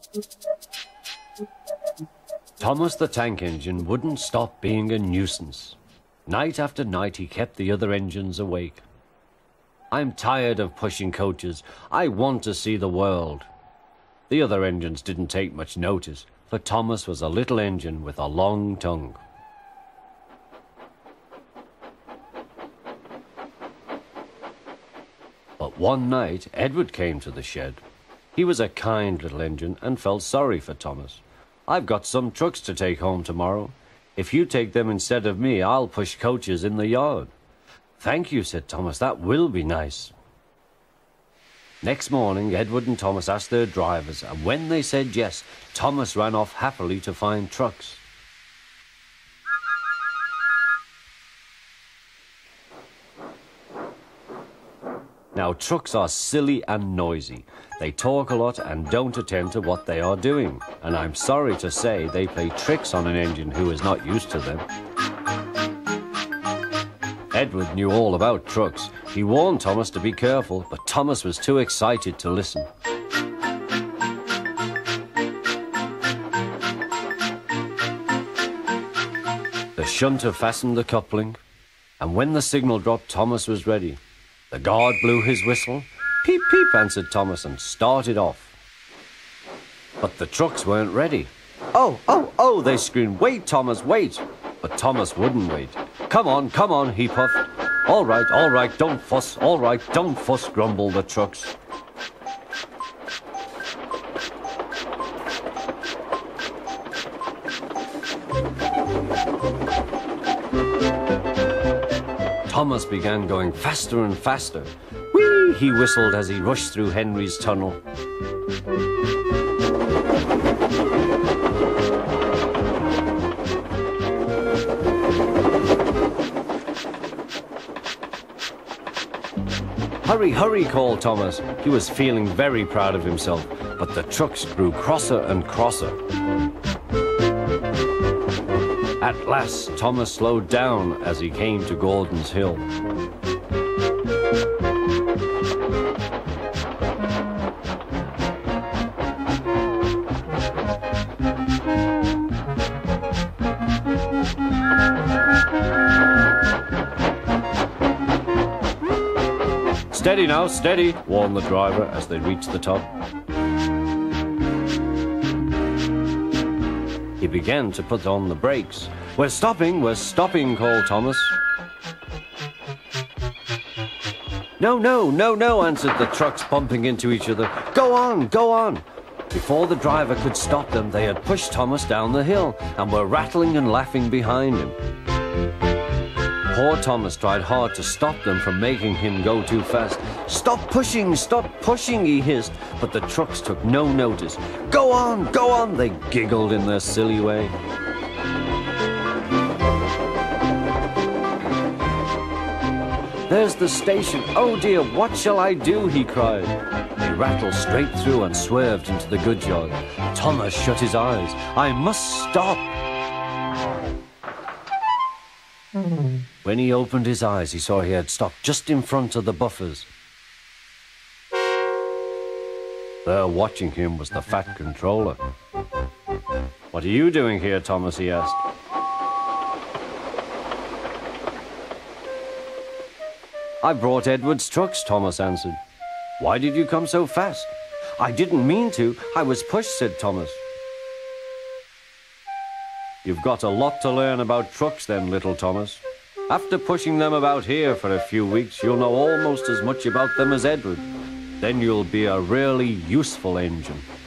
Thomas the tank engine wouldn't stop being a nuisance. Night after night he kept the other engines awake. "I'm tired of pushing coaches. I want to see the world." The other engines didn't take much notice, for Thomas was a little engine with a long tongue. But one night Edward came to the shed. He was a kind little engine and felt sorry for Thomas. "I've got some trucks to take home tomorrow. If you take them instead of me, I'll push coaches in the yard." "Thank you," said Thomas. "That will be nice." Next morning, Edward and Thomas asked their drivers, and when they said yes, Thomas ran off happily to find trucks. Now, trucks are silly and noisy. They talk a lot and don't attend to what they are doing. And I'm sorry to say they play tricks on an engine who is not used to them. Edward knew all about trucks. He warned Thomas to be careful, but Thomas was too excited to listen. The shunter fastened the coupling, and when the signal dropped, Thomas was ready. The guard blew his whistle. "Peep, peep," answered Thomas, and started off. But the trucks weren't ready. "Oh, oh, oh," they screamed. "Wait, Thomas, wait." But Thomas wouldn't wait. Come on," he puffed. All right, don't fuss. All right, don't fuss," grumbled the trucks. Thomas began going faster and faster. "Whee!" he whistled as he rushed through Henry's tunnel. "Hurry, hurry," called Thomas. He was feeling very proud of himself, but the trucks grew crosser and crosser. At last, Thomas slowed down as he came to Gordon's Hill. "Steady now, steady," warned the driver as they reached the top. He began to put on the brakes. We're stopping," called Thomas. No," answered the trucks, bumping into each other. Go on." Before the driver could stop them, they had pushed Thomas down the hill and were rattling and laughing behind him. Poor Thomas tried hard to stop them from making him go too fast. Stop pushing, he hissed, but the trucks took no notice. Go on, they giggled in their silly way. "There's the station. Oh dear, what shall I do?" he cried. He rattled straight through and swerved into the goods yard. Thomas shut his eyes. "I must stop." When he opened his eyes, he saw he had stopped just in front of the buffers. There, watching him, was the fat controller. "What are you doing here, Thomas?" he asked. "I brought Edward's trucks," Thomas answered. "Why did you come so fast?" "I didn't mean to. I was pushed," said Thomas. "You've got a lot to learn about trucks then, little Thomas. After pushing them about here for a few weeks, you'll know almost as much about them as Edward. Then you'll be a really useful engine."